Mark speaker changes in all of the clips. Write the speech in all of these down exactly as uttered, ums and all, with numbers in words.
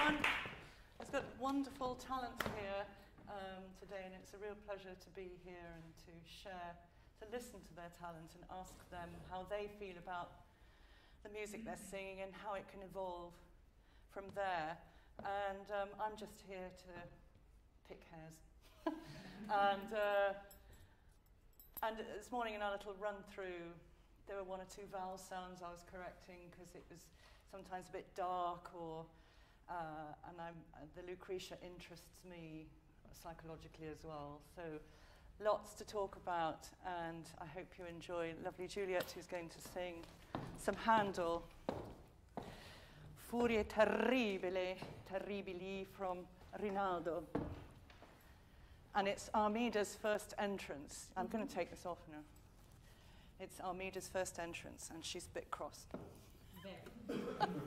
Speaker 1: everyone. It's got wonderful talent here um, today, and it's a real pleasure to be here and to share, to listen to their talent and ask them how they feel about the music they're singing and how it can evolve from there. And um, I'm just here to pick hairs. and, uh, and this morning in our little run through, there were one or two vowel sounds I was correcting because it was sometimes a bit dark, or uh, and I'm, uh, the Lucretia interests me psychologically as well. So lots to talk about, and I hope you enjoy lovely Juliet, who's going to sing some Handel. Furie, terribili, terribili from Rinaldo. And it's Armida's first entrance. I'm going to take this off now. It's Armida's first entrance, and she's a bit cross. Very.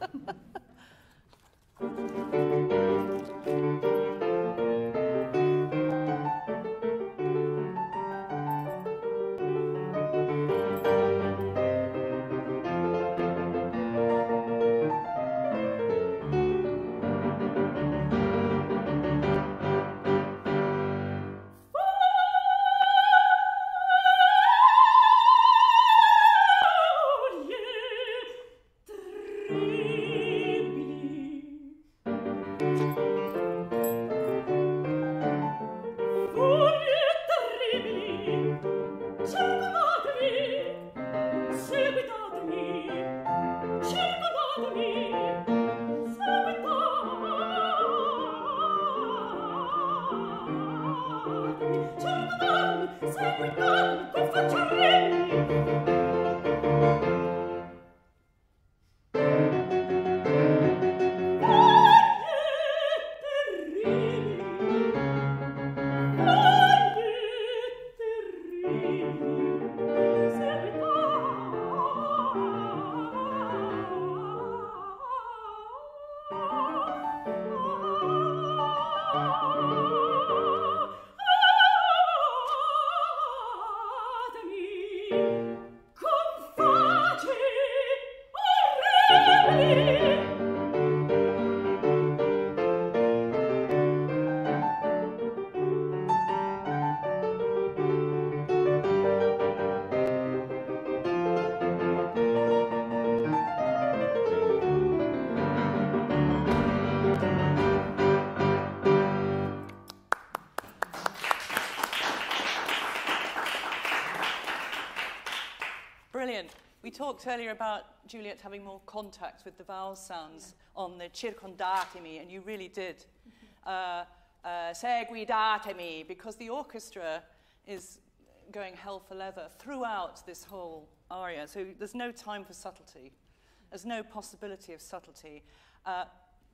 Speaker 1: Brilliant. We talked earlier about Juliet having more contact with the vowel sounds yeah. on the circondatemi, and you really did. Mm-hmm. uh, uh, Seguidatemi, because the orchestra is going hell for leather throughout this whole aria. So there's no time for subtlety. There's no possibility of subtlety. Uh,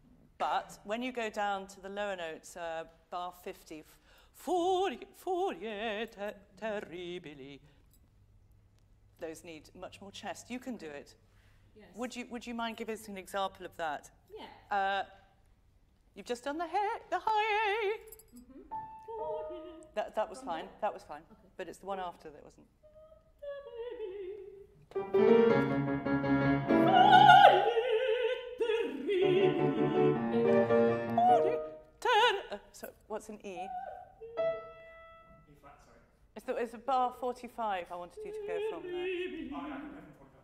Speaker 1: but when you go down to the lower notes, uh, bar fifty, Furie, Furie, ter terribili, those need much more chest. You can do it. Yes. Would you Would you mind giving us an example of that?
Speaker 2: Yeah.
Speaker 1: Uh, you've just done the he, the high. Mm-hmm. That that was From fine. There? That was fine. Okay. But it's the one after that wasn't. Uh, so what's an E? It's, the, it's a bar forty-five I wanted you to go from there. Oh, yeah, I can go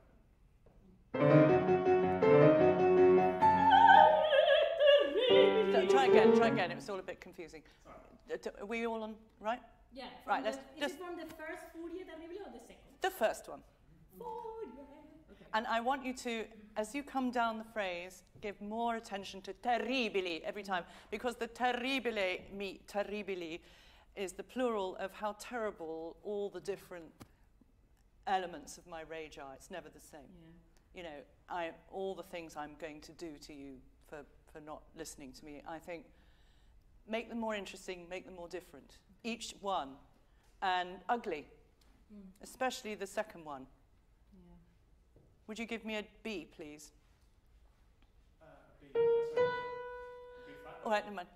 Speaker 1: from forty-five. Try again, try again. It was all a bit confusing. Sorry. Are we all on, right?
Speaker 2: Yeah.
Speaker 1: Right, let's
Speaker 2: the,
Speaker 1: just...
Speaker 2: Is it from the first Furie terribili or the second?
Speaker 1: The first one.
Speaker 2: Furie. Okay.
Speaker 1: And I want you to, as you come down the phrase, give more attention to terribili every time, because the terribile, mi, terribili, is the plural of how terrible all the different elements of my rage are. It's never the same. Yeah. You know, I, all the things I'm going to do to you for, for not listening to me, I think, make them more interesting, make them more different. Each one. And ugly, mm. especially the second one. Yeah. Would you give me a B, please? Uh, a B. B flat. All right, never mind.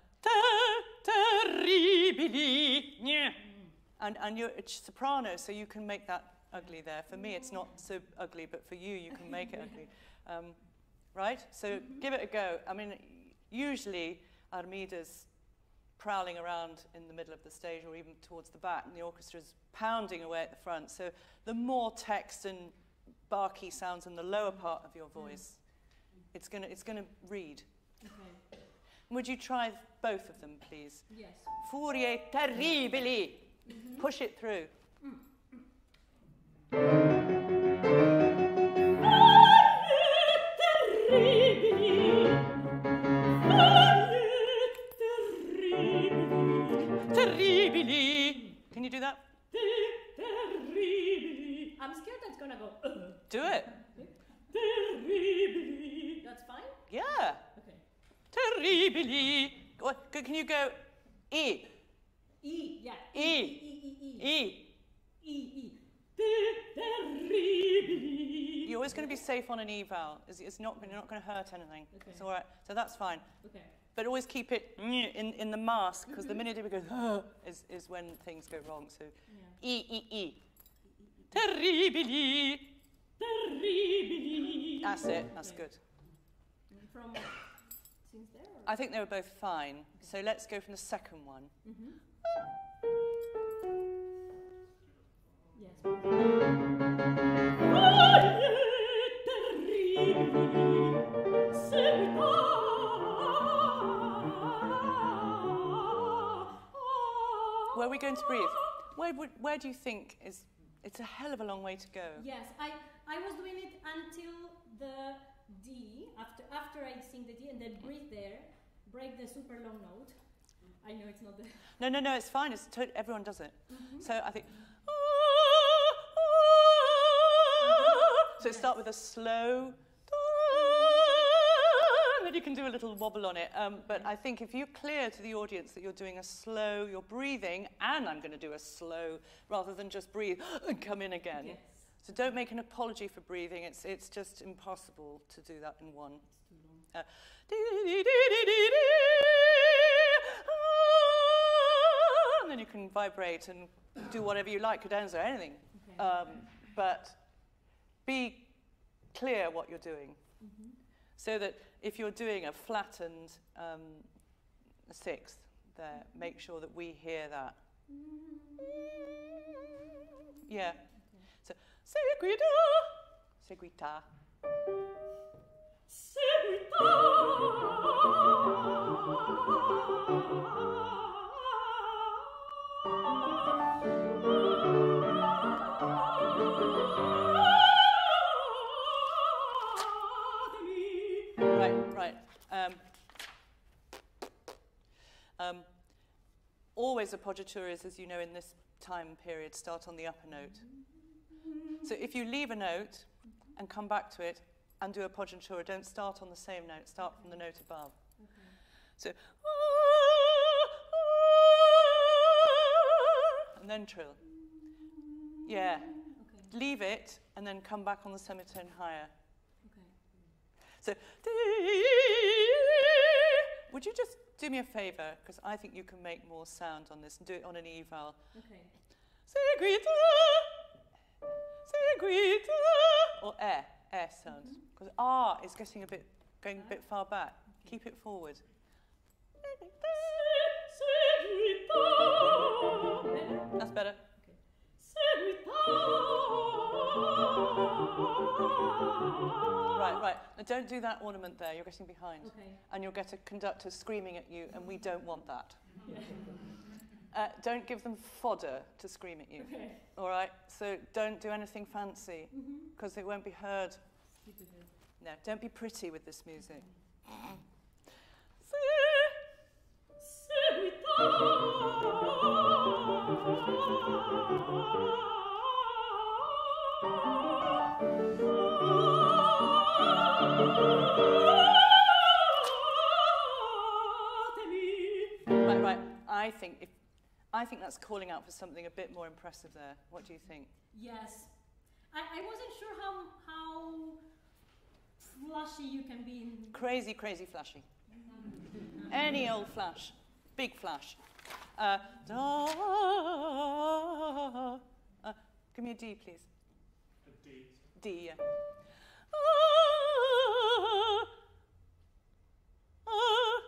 Speaker 1: Terribili. Yeah. Mm. And, and you're a soprano, so you can make that ugly there. For me, it's not so ugly, but for you, you can make it ugly. Um, right? So mm-hmm. give it a go. I mean, usually Armida's prowling around in the middle of the stage or even towards the back, and the orchestra's pounding away at the front. So the more text and bar key sounds in the lower part of your voice, mm. it's going to it's gonna read.
Speaker 2: Okay.
Speaker 1: Would you try both of them, please?
Speaker 2: Yes.
Speaker 1: Furie, terribili. Mm-hmm. Push it through. Mm. Terribili. Can you do that?
Speaker 2: I'm scared that's gonna go. Uh.
Speaker 1: Do it.
Speaker 2: Terribili. That's fine?
Speaker 1: Yeah.
Speaker 2: Okay.
Speaker 1: Terribili. Go, go, can you go E?
Speaker 2: E, yeah.
Speaker 1: E.
Speaker 2: E, E, E, E.
Speaker 1: E.
Speaker 2: E, E. Terribili.
Speaker 1: You're always going to be safe on an E vowel. It's, it's not, you're not going to hurt anything.
Speaker 2: Okay.
Speaker 1: It's all right. So that's fine.
Speaker 2: Okay.
Speaker 1: But always keep it in, in the mask, because the minute it goes oh, is, is when things go wrong. So yeah. E, E, E. Terribili.
Speaker 2: Terribili.
Speaker 1: That's it. That's okay. Good.
Speaker 2: From since there? Or?
Speaker 1: I think they were both fine. Okay. So let's go from the second one.
Speaker 2: Mm-hmm. Yes.
Speaker 1: Where are we going to breathe? Where, would, where do you think is... It's a hell of a long way to go.
Speaker 2: Yes, I, I was doing it until the D, after, after I sing the D, and then breathe there, break the super long note. I know it's not the...
Speaker 1: No, no, no, it's fine. It's to- everyone does it. Mm-hmm. So I think... So start with a slow, and then you can do a little wobble on it. Um, but I think if you're clear to the audience that you're doing a slow, you're breathing, and I'm going to do a slow, rather than just breathe and come in again.
Speaker 2: Yes.
Speaker 1: So don't make an apology for breathing. It's it's just impossible to do that in one.
Speaker 2: It's too long.
Speaker 1: Uh, and then you can vibrate and do whatever you like, cadenza, anything.
Speaker 2: Okay.
Speaker 1: Um, but be clear what you're doing, mm-hmm. so that if you're doing a flattened um, sixth there, make sure that we hear that. Yeah. Okay. So seguita, seguita.
Speaker 2: Seguita.
Speaker 1: Right, right. Um, um, always appoggiaturas, as you know, in this time period, start on the upper note. So if you leave a note and come back to it and do a appoggiatura, don't start on the same note, start from the note above.
Speaker 2: Okay.
Speaker 1: So, and then trill. Yeah.
Speaker 2: Okay.
Speaker 1: Leave it and then come back on the semitone higher.
Speaker 2: Okay.
Speaker 1: So, would you just do me a favour, because I think you can make more sound on this, and do it on an E vowel.
Speaker 2: Okay.
Speaker 1: Seguita, seguita, or air, air sound. Because mm-hmm. R is getting a bit, going a bit far back. Okay. Keep it forward. That's better. Right, right. Now don't do that ornament there. You're getting behind.
Speaker 2: Okay.
Speaker 1: And you'll get a conductor screaming at you, and we don't want that.
Speaker 2: Yeah.
Speaker 1: Uh, don't give them fodder to scream at you.
Speaker 2: Okay.
Speaker 1: All right? So don't do anything fancy, because mm-hmm. it won't be heard. No, don't be pretty with this music. Mm-hmm. Right, right. I think if I think that's calling out for something a bit more impressive there. What do you think?
Speaker 2: Yes. I, I wasn't sure how how flashy you can be in
Speaker 1: crazy, crazy flashy. Any old flash. Big flash. Uh, da, uh, give me a D, please.
Speaker 3: A D.
Speaker 1: D, yeah. Uh,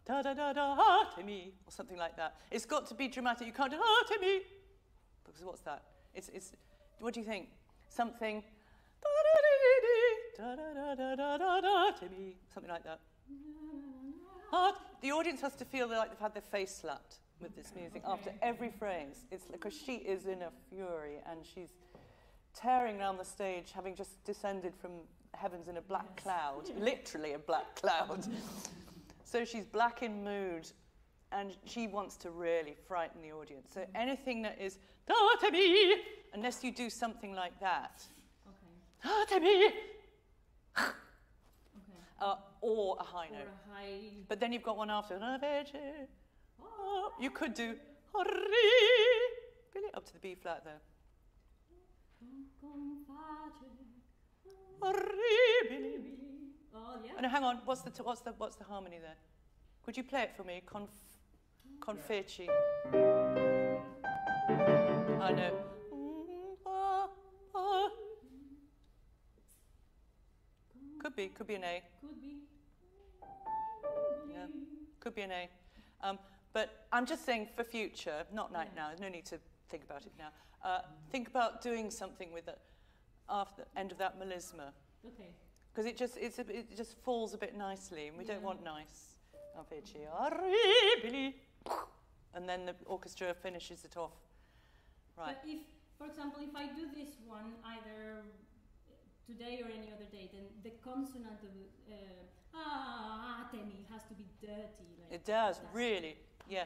Speaker 1: da da da da heart-me, or something like that. It's got to be dramatic. You can't do heart-me, because what's that? It's it's. What do you think? Something da da da da da da da to me, something like that. Heart. The audience has to feel like they've had their face slapped with this music okay. after every phrase. It's because she is in a fury and she's tearing around the stage, having just descended from heavens in a black yes. cloud, literally a black cloud. So she's black in mood, and she wants to really frighten the audience. So anything that is da to me, unless you do something like that, okay. da to me, okay. uh, or a high note.
Speaker 2: Or a high.
Speaker 1: But then you've got one after. Oh, you could do really up to the B flat there. Oh, yeah. Oh, no, hang on. What's the t- what's the what's the harmony there? Could you play it for me? Conf- Confetti. I know. Could be, could be an A.
Speaker 2: Could be.
Speaker 1: Yeah, could be an A. Um, but I'm just saying for future, not right yeah. now. There's no need to think about it now. Uh, think about doing something with it after the end of that melisma.
Speaker 2: Okay.
Speaker 1: Because it just it's a, it just falls a bit nicely, and we yeah. don't want nice. And then the orchestra finishes it off. Right.
Speaker 2: But if, for example, if I do this one either today or any other day, then the consonant of uh, ah temi has to be dirty. Like
Speaker 1: it does, that. Really, yeah.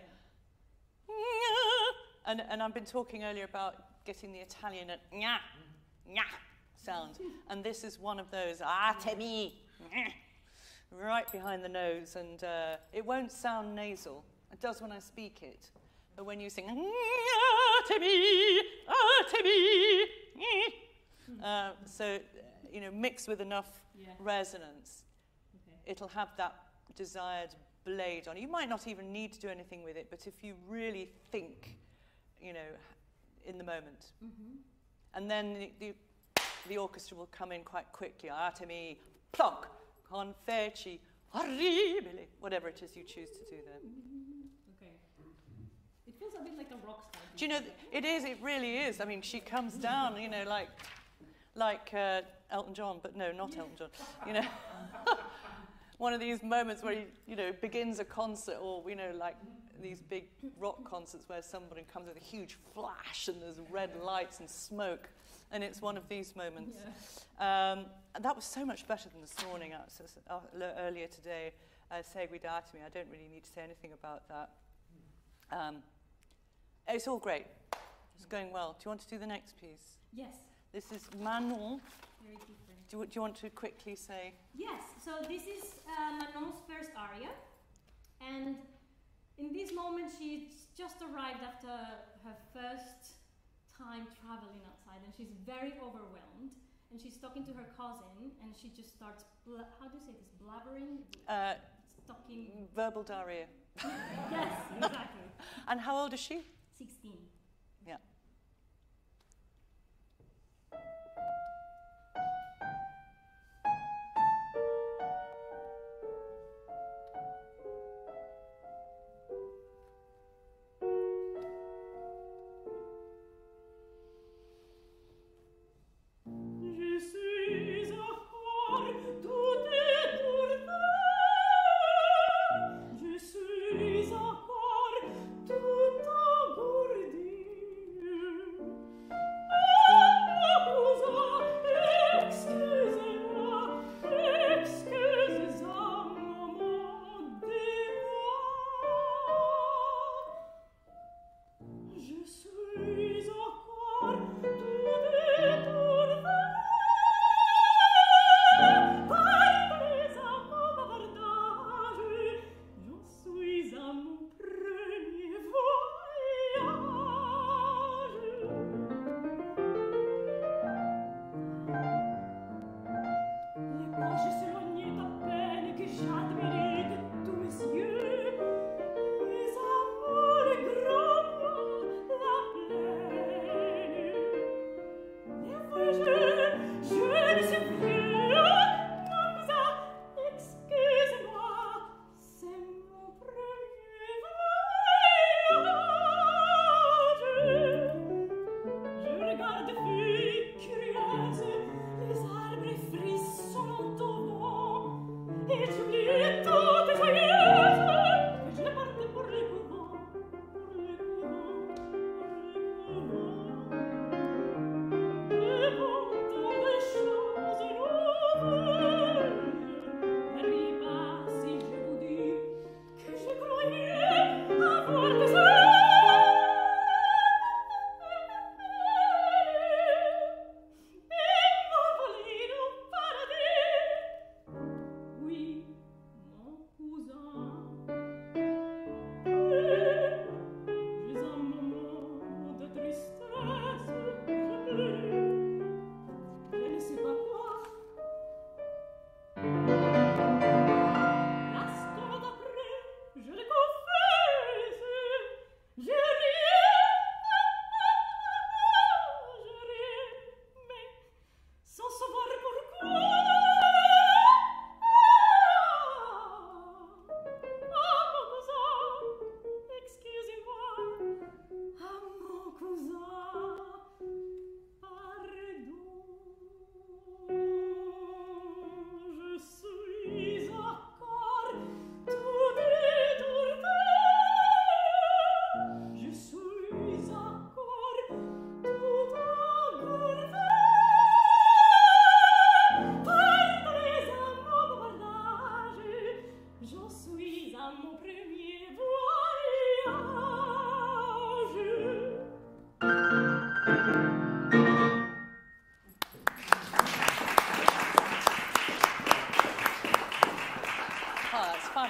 Speaker 1: yeah. And and I've been talking earlier about getting the Italian at nya, nya sound, and this is one of those ah temi. Right behind the nose, and uh, it won't sound nasal. It does when I speak it, but when you sing, to me, to me, uh, so you know, mixed with enough yeah. resonance, okay. it'll have that desired blade on it. You might not even need to do anything with it, but if you really think, you know, in the moment, mm-hmm. and then the, the the orchestra will come in quite quickly. Ah, to me, plonk. Confetti, terribili, whatever it is you choose to do there.
Speaker 2: Okay. It feels a bit like a rock star.
Speaker 1: Do you know, it is, it really is. I mean, she comes down, you know, like like uh, Elton John, but no, not Elton John. You know, one of these moments where he, you know, begins a concert, or, you know, like these big rock concerts where somebody comes with a huge flash and there's red lights and smoke. And it's one of these moments. Yeah. Um, and that was so much better than this morning. Uh, earlier today, uh, Segui Datemi. I don't really need to say anything about that. Um, it's all great. It's going well. Do you want to do the next piece?
Speaker 2: Yes.
Speaker 1: This is Manon.
Speaker 2: Very different.
Speaker 1: Do, do you want to quickly say?
Speaker 2: Yes. So this is uh, Manon's first aria. And in this moment, she's just arrived after her first time traveling outside, and she's very overwhelmed, and she's talking to her cousin, and she just starts bla- how do you say this blabbering
Speaker 1: uh,
Speaker 2: talking
Speaker 1: verbal diarrhea.
Speaker 2: Yes, exactly.
Speaker 1: And how old is she?
Speaker 2: sixteen.
Speaker 1: Yeah.
Speaker 3: Je suis encore tout engourdi.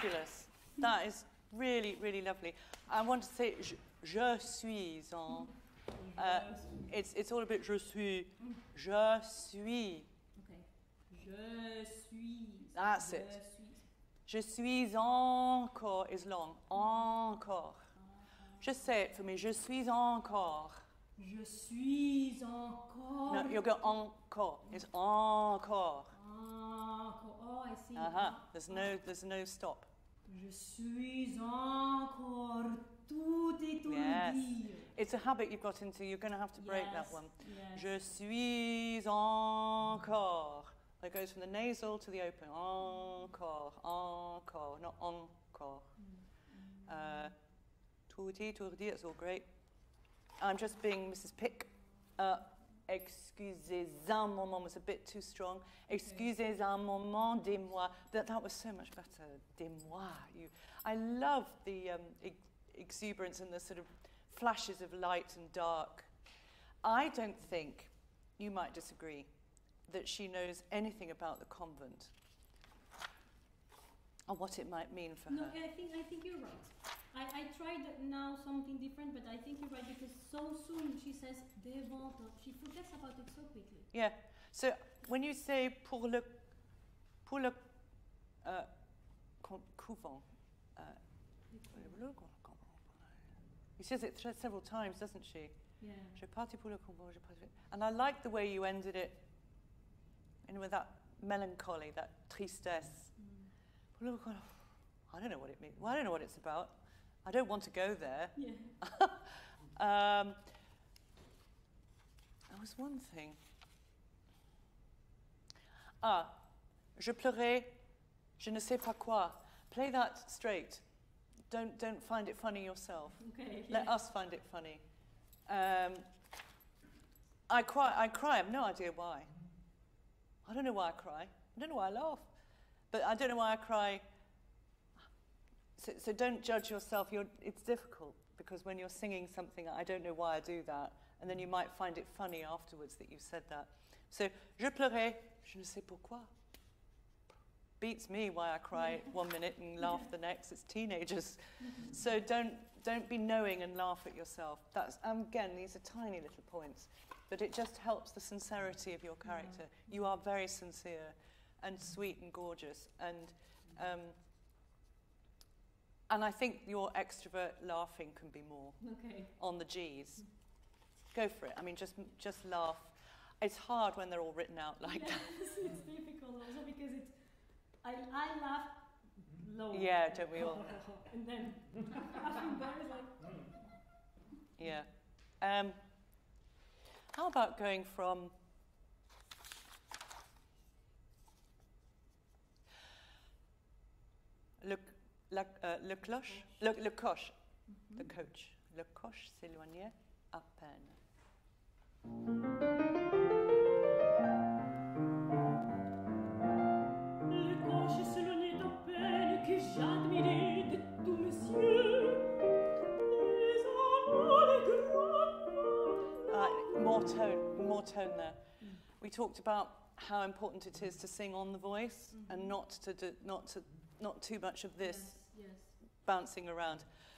Speaker 1: fabulous. That is really, really lovely. I want to say je, je suis en. Uh, it's it's all a bit je suis. Je suis.
Speaker 2: Okay. Je suis.
Speaker 1: That's
Speaker 2: je
Speaker 1: it.
Speaker 2: Suis.
Speaker 1: Je suis encore is long. Encore. Just say it for me. Je suis encore.
Speaker 2: Je suis encore.
Speaker 1: No, you'll go encore. It's encore.
Speaker 2: Encore. Oh, I see.
Speaker 1: Uh-huh. There's no, there's no stop.
Speaker 2: Je suis encore tout étourdi.
Speaker 1: Yes. It's a habit you've got into. You're going to have to break
Speaker 2: yes.
Speaker 1: that one.
Speaker 2: Yes.
Speaker 1: Je suis encore. It goes from the nasal to the open. Encore, encore, not encore. Mm. Uh, Tourdi, tourdi, it's all great. I'm just being Missus Pick. Uh, excusez un moment was a bit too strong. Excusez un moment de moi. That, that was so much better. De moi. You, I love the um, ex exuberance and the sort of flashes of light and dark. I don't think, you might disagree, that she knows anything about the convent or what it might mean for
Speaker 2: no,
Speaker 1: her.
Speaker 2: No, I think, I think you're right. I, I tried now something different, but I think you're right because so soon she says des ventes. She forgets about it so quickly.
Speaker 1: Yeah. So when you say pour le, pour le uh, couvent, uh, she says it several times, doesn't she?
Speaker 2: Yeah.
Speaker 1: Je parti pour le couvent, je parti. And I like the way you ended it, and with that melancholy, that tristesse. Mm. I don't know what it means. Well, I don't know what it's about. I don't want to go there.
Speaker 2: Yeah.
Speaker 1: um, there was one thing. Ah, je pleurais, je ne sais pas quoi. Play that straight. Don't don't find it funny yourself.
Speaker 2: Okay.
Speaker 1: Let
Speaker 2: yeah.
Speaker 1: us find it funny. Um, I cry. I cry. I have no idea why. I don't know why I cry. I don't know why I laugh. But I don't know why I cry. So, so don't judge yourself. You're, it's difficult because when you're singing something, I don't know why I do that, and then you might find it funny afterwards that you said that. So, je pleurais, je ne sais pourquoi. Beats me why I cry one minute and laugh the next. It's teenagers. So don't don't be knowing and laugh at yourself. That's um, again, these are tiny little points, but it just helps the sincerity of your character. You are very sincere and sweet and gorgeous, and. Um, And I think your extrovert laughing can be more
Speaker 2: okay.
Speaker 1: on the G's. Go for it. I mean, just just laugh. It's hard when they're all written out like
Speaker 2: yes,
Speaker 1: that.
Speaker 2: It's difficult also because it's. I I laugh low.
Speaker 1: Yeah, don't we all?
Speaker 2: And then laughing back is like.
Speaker 1: Yeah. Um, how about going from. Look. La, uh, le cloche, le, le coche, mm-hmm. the coach. Le coche s'éloignait à peine.
Speaker 2: Le coche s'éloignait à peine que j'admirais de tout monsieur. Les amants, les grands.
Speaker 1: Uh, more tone, more tone there. Mm. We talked about how important it is to sing on the voice mm-hmm. and not to do, not to not too much of this.
Speaker 2: Yes. Yes.
Speaker 1: Bouncing around.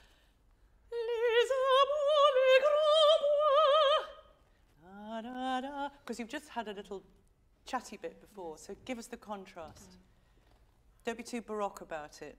Speaker 1: Because you've just had a little chatty bit before, so give us the contrast. Okay. Don't be too baroque about it.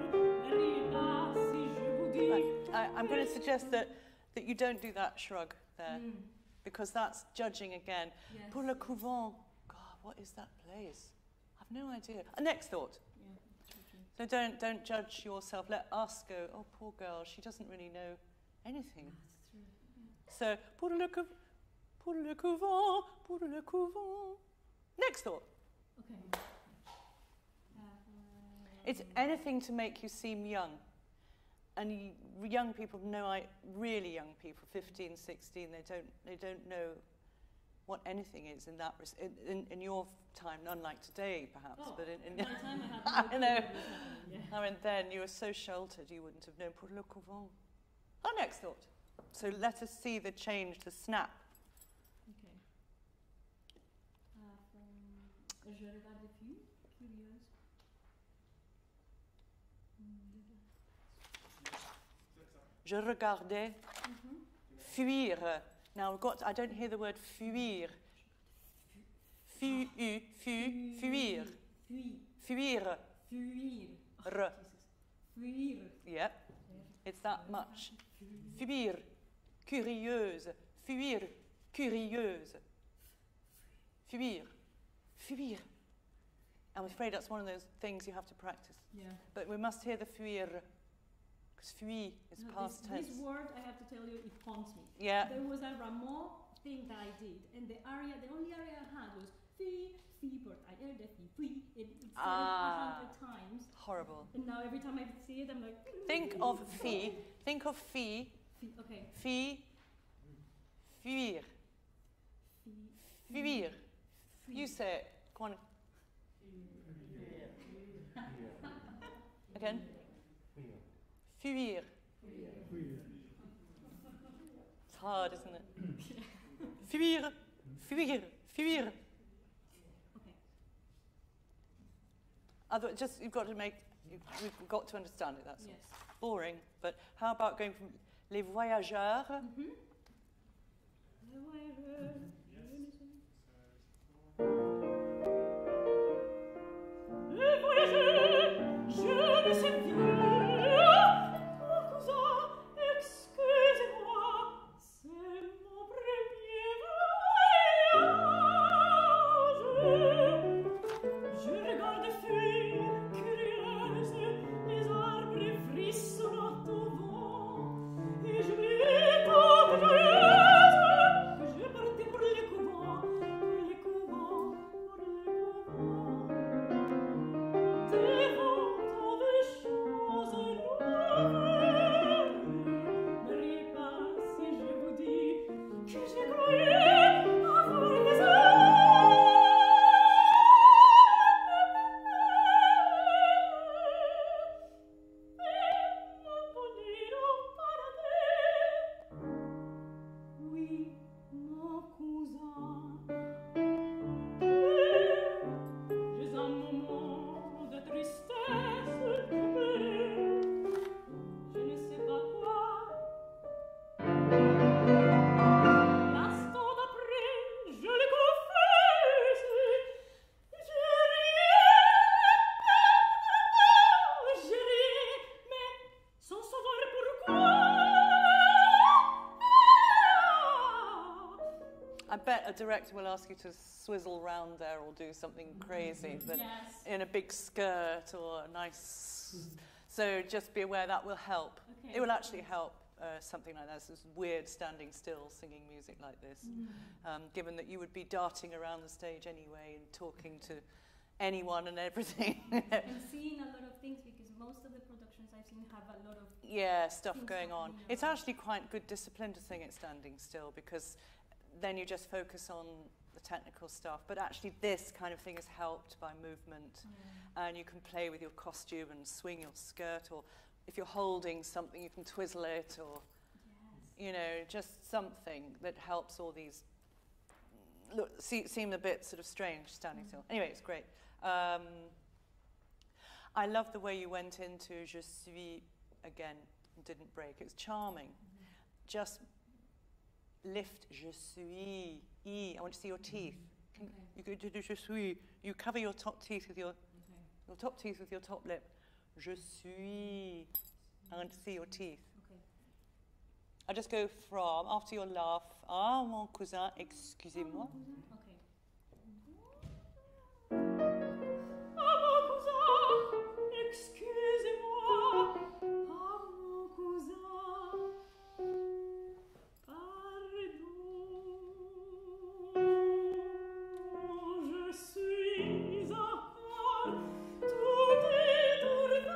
Speaker 1: I'm going to suggest that, that you don't do that shrug. there.
Speaker 2: Mm.
Speaker 1: Because that's judging again.
Speaker 2: Yes.
Speaker 1: Pour le couvent. God, what is that place? I've no idea. A next thought.
Speaker 2: Yeah, true, true.
Speaker 1: So don't don't judge yourself. Let us go, oh, poor girl, she doesn't really know anything.
Speaker 2: That's true. Yeah.
Speaker 1: So, pour le, cou- pour le couvent, pour le couvent. Next thought.
Speaker 2: Okay. Uh,
Speaker 1: It's anything to make you seem young. And y- young people know, I really young people, fifteen, sixteen, they don't they don't know what anything is in that res- in, in, in your time, unlike today perhaps,
Speaker 2: Oh,
Speaker 1: but in, in
Speaker 2: my time I had
Speaker 1: I
Speaker 2: no
Speaker 1: know.
Speaker 2: clue what was happening, yeah.
Speaker 1: I mean, then you were so sheltered you wouldn't have known pour le couvent. Our next thought. So let us see the change, the snap.
Speaker 2: Okay. Uh, from Je regarde des filles, curieuse.
Speaker 1: Je regardais
Speaker 2: Mm-hmm.
Speaker 1: fuir. Now we've got. I don't hear the word fuir. Fu, fu, fu, fuir.
Speaker 2: Fuir.
Speaker 1: Fuir.
Speaker 2: Fuir. Oh,
Speaker 1: R.
Speaker 2: Jesus. Fuir.
Speaker 1: Yep. It's that much. Fuir. Curieuse. Fuir. Curieuse. Fuir. Fuir. I'm afraid that's one of those things you have to practice.
Speaker 2: Yeah.
Speaker 1: But we must hear the fuir. Because fuir is
Speaker 2: No,
Speaker 1: past
Speaker 2: this,
Speaker 1: tense.
Speaker 2: this word, I have to tell you, it haunts me.
Speaker 1: Yeah.
Speaker 2: There was a Rameau thing that I did, and the aria, the only aria I had was fi, fi, but I heard the fi, fi, it, it said
Speaker 1: Ah.
Speaker 2: it a hundred times.
Speaker 1: Horrible.
Speaker 2: And now every time I see it, I'm like.
Speaker 1: Think of fi. Think of fi.
Speaker 2: Fi, okay.
Speaker 1: Fi. Fuir.
Speaker 2: Fi,
Speaker 1: Fuir.
Speaker 2: fi.
Speaker 1: You say it. Go on. Again. Fuir. It's hard, isn't it? Fuir. Fuir. Fuir.
Speaker 2: Okay.
Speaker 1: Other, just you've got to make. You've, we've got to understand it. That's all.
Speaker 2: Yes.
Speaker 1: Boring. But how about going from les voyageurs?
Speaker 2: Mm-hmm. Les voyageurs, je ne sais plus. Mon cousin, excusez-moi, c'est mon premier voyage. Je regarde fuir, curieuse, les arbres frissonnent au vent, et je m'étonne joyeuse que je partais pour les couvents, pour les couvents, pour les couvents. Dévotant des choses nouvelles, ne riez pas si je vous dis que j'ai cru avoir des oui, mon cousin. J'ai un moment de tristesse, de pleurer, je ne sais pas quoi. L'instant d'après, je le confesse, je riais, je riais, mais sans savoir pourquoi.
Speaker 1: I bet a director will ask you to swizzle round there or do something crazy, but
Speaker 2: Yes.
Speaker 1: in a big skirt or a nice. So just be aware that will help.
Speaker 2: Okay.
Speaker 1: It will actually help uh, something like that. This weird standing still singing music like this,
Speaker 2: Mm.
Speaker 1: um, given that you would be darting around the stage anyway and talking to anyone and everything.
Speaker 2: And seeing a lot of things, because most of the productions I've seen have a lot of
Speaker 1: Yeah, stuff
Speaker 2: Things
Speaker 1: going on.
Speaker 2: happening
Speaker 1: It's
Speaker 2: around.
Speaker 1: actually quite good discipline to sing it standing still, because then you just focus on the technical stuff. But actually this kind of thing is helped by movement, and you can play with your costume and swing your skirt, or if you're holding something you can twizzle it, or
Speaker 2: yes.
Speaker 1: you know, just something that helps all these look see, seem a bit sort of strange standing
Speaker 2: Mm.
Speaker 1: still. Anyway, it's great. Um, I love the way you went into Je suis again and didn't break. It was charming.
Speaker 2: Mm-hmm.
Speaker 1: Just lift Je suis. E. I want to see your teeth. Can,
Speaker 2: Okay.
Speaker 1: You go to do Je suis. You cover your top teeth with your
Speaker 2: Okay.
Speaker 1: your top teeth with your top lip. Je suis. I want to see your teeth.
Speaker 2: Okay.
Speaker 1: I just go from, after your laugh, ah, mon cousin, excusez-moi.
Speaker 2: Okay. Ah, mon cousin, excusez-moi. Ah, mon cousin, pardon. Je suis encore tout étourdie.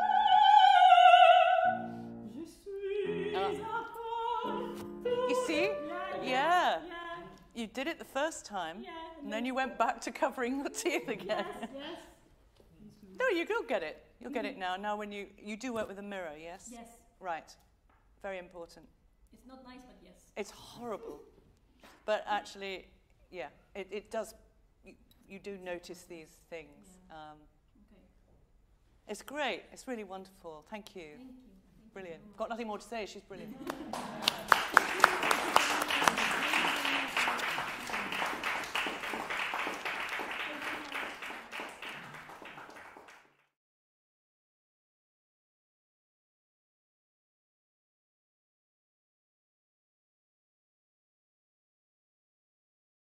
Speaker 2: Je suis encore tout.
Speaker 1: You see?
Speaker 2: Yeah,
Speaker 1: Yeah.
Speaker 2: yeah.
Speaker 1: You did it the first time,
Speaker 2: Yeah,
Speaker 1: and then you went back to covering your teeth again.
Speaker 2: Yes, yes.
Speaker 1: No, you will get it. You'll get it now. Now when you, you do work with a mirror, yes?
Speaker 2: Yes.
Speaker 1: Right. Very important.
Speaker 2: It's not nice, but yes.
Speaker 1: It's horrible. But actually, yeah, it, it does, you, you do notice these things.
Speaker 2: Yeah.
Speaker 1: Um,
Speaker 2: Okay.
Speaker 1: it's great. It's really wonderful. Thank you.
Speaker 2: Thank you. Thank
Speaker 1: Brilliant.
Speaker 2: You very much.
Speaker 1: Got nothing more to say. She's brilliant.